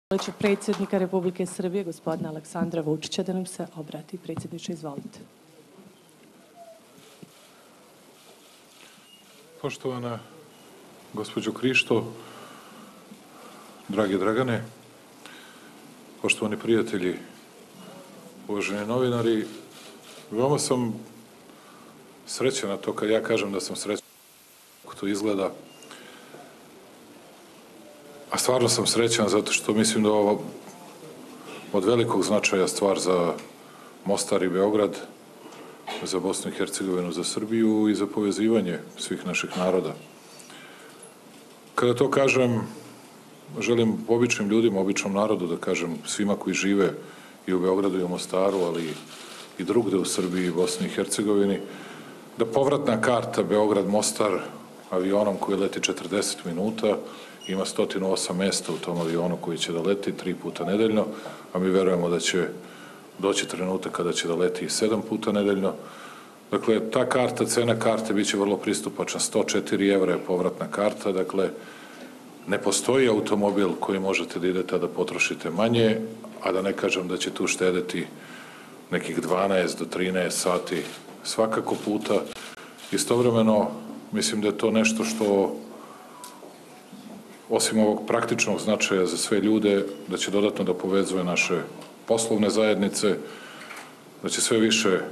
Ću predsjednika Republike Srbije, gospodina Aleksandra Vučića, da nam se obrati. Predsjedniče, izvolite. Poštovana gospođo Krišto, dragi Dragane, poštovani prijatelji, uvaženi novinari, veoma sam srećan na to kad ja kažem da sam srećan kako to izgleda. A stvarno sam srećan zato što mislim da je ovo od velikog značaja stvar za Mostar i Beograd, za Bosnu i Hercegovinu, za Srbiju i za povezivanje svih naših naroda. Kada to kažem, želim običnim ljudima, običnom narodu da kažem svima koji žive i u Beogradu i u Mostaru, ali i drugde u Srbiji i Bosni i Hercegovini, da povratna karta Beograd-Mostar avionom koji leti 40 minuta, ima 108 mesta u tom avionu koji će da leti 3 puta nedeljno, a mi verujemo da će doći trenutak kada će da leti 7 puta nedeljno. Dakle, ta karta, cena karte biće vrlo pristupačna, 104 evra je povratna karta, dakle, ne postoji automobil koji možete da idete, a da potrošite manje, a da ne kažem da će tu štedeti nekih 12 do 13 sati svakako puta. Istovremeno, mislim da je to nešto što osim ovog praktičnog značaja za sve ljude, da će dodatno da povezuje naše poslovne zajednice, da će sve više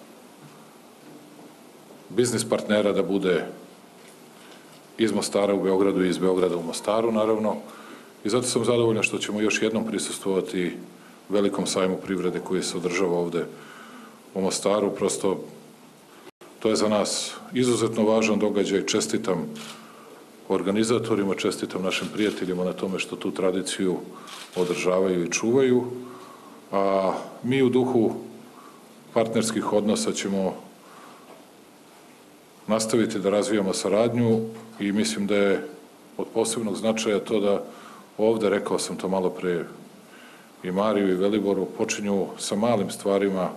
biznis partnera da bude iz Mostara u Beogradu i iz Beograda u Mostaru, naravno. I zato sam zadovoljan što ćemo još jednom prisustvovati velikom sajmu privrede koji se održava ovde u Mostaru. Prosto, to je za nas izuzetno važan događaj. Čestitam organizatorima, čestitam našim prijateljima na tome što tu tradiciju održavaju i čuvaju, a mi u duhu partnerskih odnosa ćemo nastaviti da razvijamo saradnju i mislim da je od posebnog značaja to da ovde, rekao sam to malo pre i Mariju i Veliboru, počinju sa malim stvarima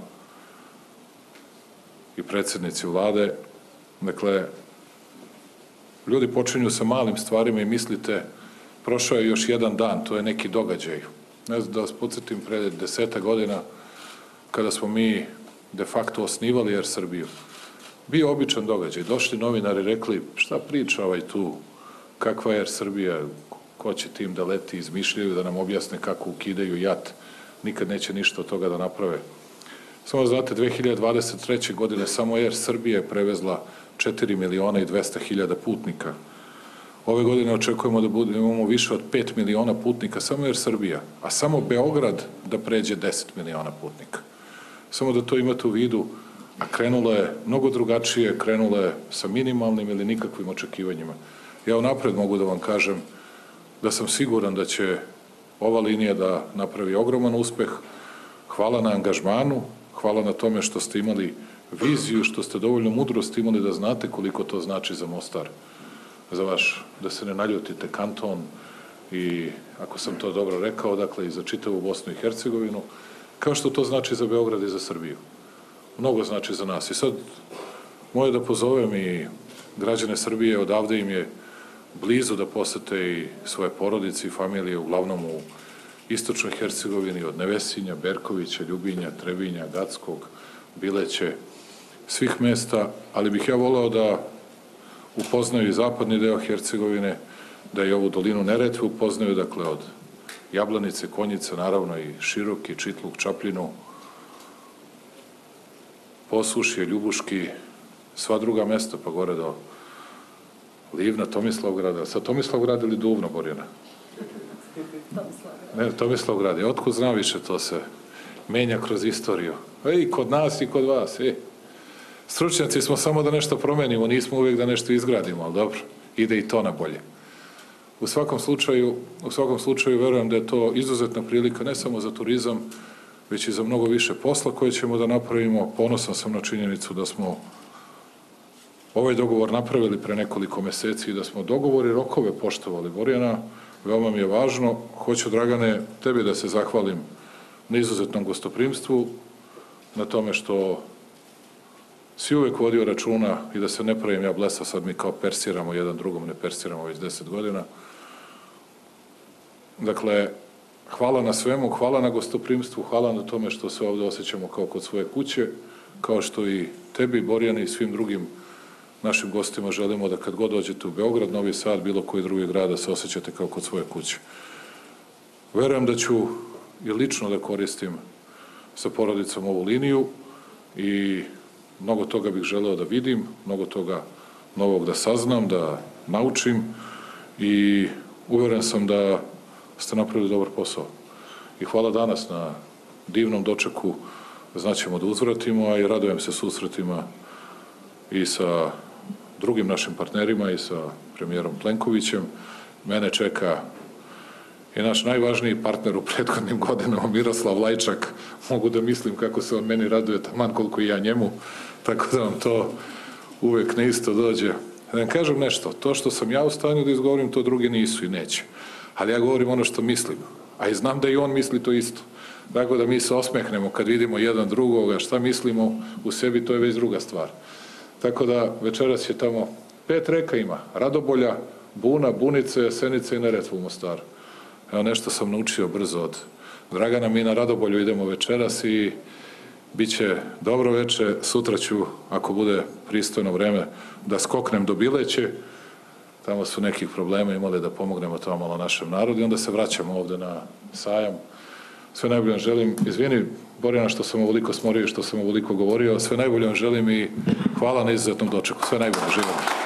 i predsednici vlade. Dakle, ljudi počinju sa malim stvarima i mislite, prošao je još jedan dan, to je neki događaj. Ne znam da vas podsjetim, pre 10 godina, kada smo mi de facto osnivali Air Srbiju, bio običan događaj. Došli novinari, rekli, šta priča ovaj tu, kakva je Air Srbija, ko će tim da leti, izmišljaju, da nam objasne kako ukidaju JAT, nikad neće ništa od toga da naprave. Samo znate, 2023. godine samo Air Srbija je prevezla 4.200.000 putnika. Ove godine očekujemo da imamo više od 5 miliona putnika, samo Air Srbija, a samo Beograd da pređe 10 miliona putnika. Samo da to imate u vidu, a krenulo je mnogo drugačije, krenulo je sa minimalnim ili nikakvim očekivanjima. Ja unapred mogu da vam kažem da sam siguran da će ova linija da napravi ogroman uspeh. Hvala na angažmanu, hvala na tome što ste imali viziju, što ste dovoljno mudrosti imali da znate koliko to znači za Mostar, za vaš, da se ne naljutite, kanton i, ako sam to dobro rekao, dakle i za čitavu Bosnu i Hercegovinu, kao što to znači za Beograd i za Srbiju. Mnogo znači za nas. I sad, moje da pozovem i građane Srbije, odavde im je blizu da posete i svoje porodice i familije, uglavnom u istočnoj Hercegovini, od Nevesinja, Berkovića, Ljubinja, Trebinja, Gackog, Bileće, svih mesta, ali bih ja voleo da upoznaju i zapadni deo Hercegovine, da i ovu dolinu Neretve upoznaju, dakle od Jablanice, Konjice, naravno i Široki, Čitluk, Čapljinu, Posušje, Ljubuški, sva druga mesta, pa gore do Livna, Tomislavgrada, sa Tomislavgrada ili Duvno, Borjana? Ne, Tomislavgrad je, otkud znam više, to se menja kroz istoriju. I kod nas i kod vas, Stručnjaci smo samo da nešto promenimo, nismo uvijek da nešto izgradimo, ali dobro, ide i to na bolje. U svakom slučaju verujem da je to izuzetna prilika ne samo za turizam, već i za mnogo više posla koje ćemo da napravimo. Ponosan sam na činjenicu da smo ovaj dogovor napravili pre nekoliko meseci i da smo dogovor i rokove poštovali. Borjana, veoma mi je važno. Hoću, Dragane, tebi da se zahvalim na izuzetnom gostoprimstvu, na tome što si uvek vodio računa i da se ne pravim ja blesa, sad mi kao persiramo jedan drugom, ne persiramo već 10 godina. Dakle, hvala na svemu, hvala na gostoprimstvu, hvala na tome što se ovde osjećamo kao kod svoje kuće, kao što i tebi, Borjane, i svim drugim našim gostima želimo da kad god dođete u Beograd, Novi Sad, bilo koji drugi grad, da se osjećate kao kod svoje kuće. Verujem da ću i lično da koristim sa porodicom ovu liniju i mnogo toga bih želeo da vidim, mnogo toga novog da saznam, da naučim i uveren sam da ste napravili dobar posao. I hvala danas na divnom dočeku, znaćemo da uzvratimo, a i radujem se susretima i sa drugim našim partnerima i sa premijerom Plenkovićem. Mene čeka i naš najvažniji partner u prethodnim godinama, Miroslav Lajčak. Mogu da mislim kako se on meni raduje taman koliko i ja njemu, tako da vam to uvek na isto dođe. Da vam kažem nešto, to što sam ja u stanju da izgovorim, to drugi nisu i neće. Ali ja govorim ono što mislim, a i znam da i on misli to isto. Tako da mi se osmehnemo kad vidimo jedan drugoga, šta mislimo u sebi, to je već druga stvar. Tako da večeras je tamo 5 reka ima, Radobolja, Buna, Bunice, Jesenice i Neretva u Mostaru. Evo nešto sam naučio brzo od Dragana, mi na Radobolju idemo večeras i bit će dobro veče, sutra ću, ako bude pristojno vreme, da skoknem do Bileće, tamo su nekih problema imali da pomognemo tamo malo našem narodu i onda se vraćamo ovde na sajam. Sve najbolje vam želim, izvini Borjana što sam ovoliko smorio i što sam ovoliko govorio, sve najbolje vam želim i hvala na izuzetnom dočeku, sve najbolje, živimo.